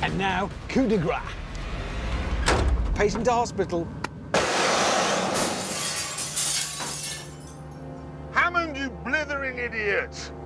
And now, coup de grace. Patient to hospital. Hammond, you blithering idiot!